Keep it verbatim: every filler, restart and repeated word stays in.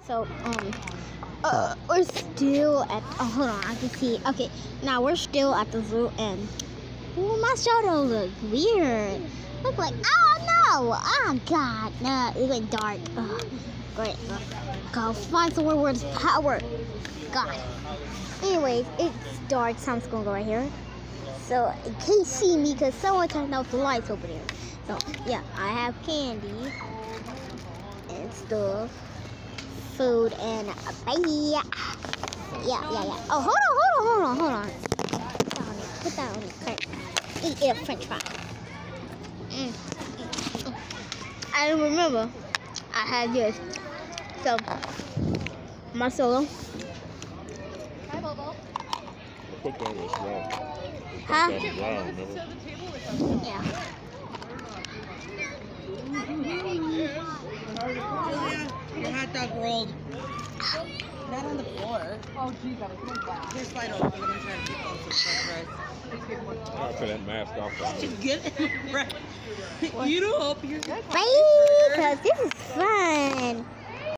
So, um, uh, we're still at, oh, hold on, I can see, okay, now we're still at the zoo, and, ooh, my shadow look weird, look like, oh, no, oh, God, no, it went dark, ugh, great, go find somewhere where there's power, God, anyways, it's dark, so I'm just gonna go right here, so, you can't see me, because someone turned off the lights over there, so, yeah, I have candy, and stuff, food, and a bye. Yeah, yeah, yeah. Oh, hold on, hold on, hold on, hold on. Put that on it. Put that on it. Cart. Eat a French fry. Mm. Mm. I don't remember. I had this. So, my solo. Hi, Bobo. Put that as well. Huh? Put that as well, remember? Yeah. Julia, your hot dog rolled. Not on the floor. Oh, gee, gotta come back. Here's slide over. I'm gonna try to keep those fries. I'll put that mask off. Get it right. You don't. You're Bye, because this is fun.